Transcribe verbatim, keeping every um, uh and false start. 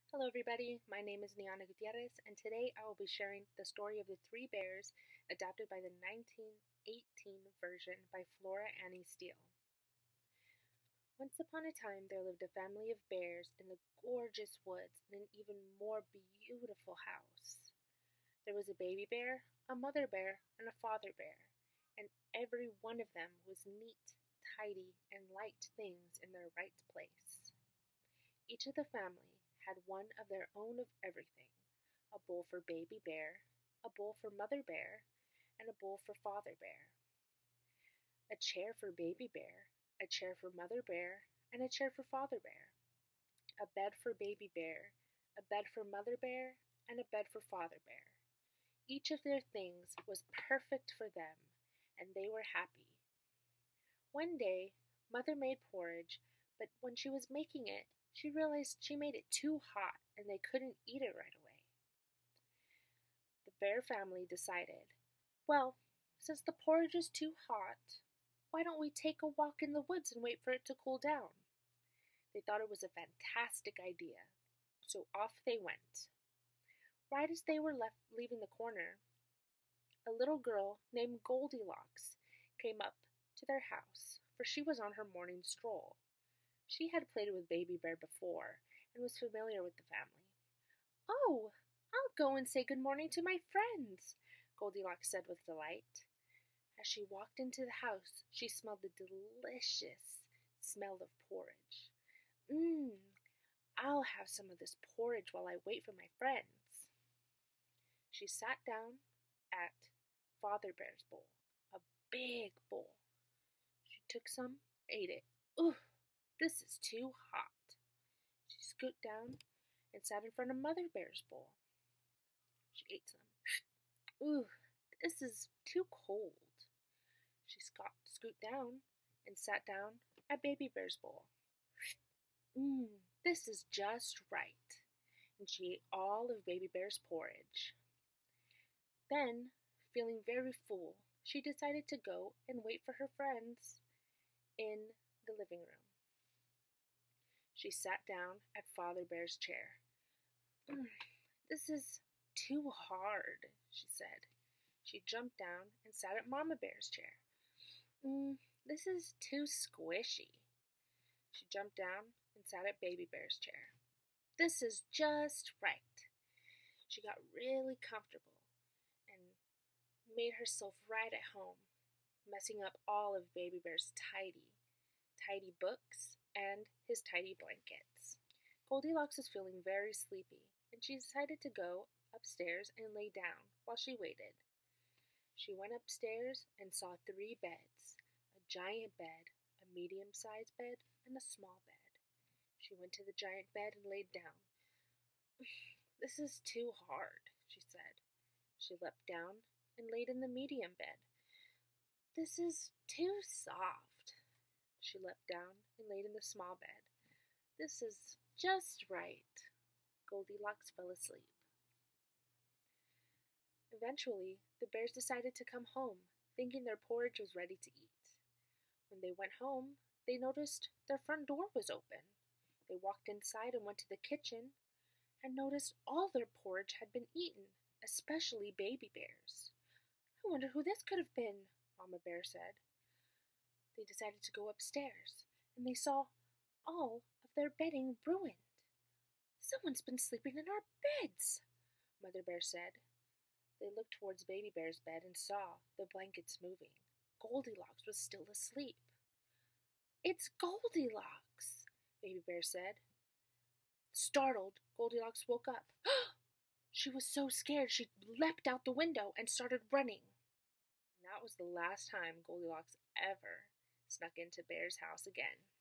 Hello, everybody. My name is Niana Gutierrez, and today I will be sharing the story of the Three Bears, adapted by the nineteen eighteen version by Flora Annie Steel. Once upon a time, there lived a family of bears in the gorgeous woods in an even more beautiful house. There was a baby bear, a mother bear, and a father bear, and every one of them was neat, tidy, and liked things in their right place. Each of the family had one of their own of everything: a bowl for baby bear, a bowl for mother bear, and a bowl for father bear, a chair for baby bear, a chair for mother bear, and a chair for father bear, a bed for baby bear, a bed for mother bear, and a bed for father bear. Each of their things was perfect for them, and they were happy. One day, Mother made porridge, but when she was making it, she realized she made it too hot and they couldn't eat it right away. The bear family decided, well, since the porridge is too hot, why don't we take a walk in the woods and wait for it to cool down? They thought it was a fantastic idea, so off they went. Right as they were left leaving the corner, a little girl named Goldilocks came up to their house, for she was on her morning stroll. She had played with Baby Bear before and was familiar with the family. "Oh, I'll go and say good morning to my friends," Goldilocks said with delight. As she walked into the house, she smelled the delicious smell of porridge. Mmm, I'll have some of this porridge while I wait for my friends. She sat down at Father Bear's bowl, a big bowl. She took some, ate it. Ooh! This is too hot. She scooped down and sat in front of Mother Bear's bowl. She ate some. Ooh, this is too cold. She scooped down and sat down at Baby Bear's bowl. Mmm, this is just right. And she ate all of Baby Bear's porridge. Then, feeling very full, she decided to go and wait for her friends in the living room. She sat down at Father Bear's chair. Mm, this is too hard, she said. She jumped down and sat at Mama Bear's chair. Mm, this is too squishy. She jumped down and sat at Baby Bear's chair. This is just right. She got really comfortable and made herself right at home, messing up all of Baby Bear's tidy, tidy books and his tidy blankets. Goldilocks was feeling very sleepy, and she decided to go upstairs and lay down while she waited. She went upstairs and saw three beds: a giant bed, a medium-sized bed, and a small bed. She went to the giant bed and laid down. This is too hard, she said. She leapt down and laid in the medium bed. This is too soft. She leapt down and laid in the small bed. This is just right. Goldilocks fell asleep. Eventually, the bears decided to come home, thinking their porridge was ready to eat. When they went home, they noticed their front door was open. They walked inside and went to the kitchen and noticed all their porridge had been eaten, especially Baby Bear's. "I wonder who this could have been," Mama Bear said. They decided to go upstairs, and they saw all of their bedding ruined. "Someone's been sleeping in our beds," Mother Bear said. They looked towards Baby Bear's bed and saw the blankets moving. Goldilocks was still asleep. "It's Goldilocks," Baby Bear said. Startled, Goldilocks woke up. She was so scared she leapt out the window and started running. And that was the last time Goldilocks ever snuck into Bear's house again.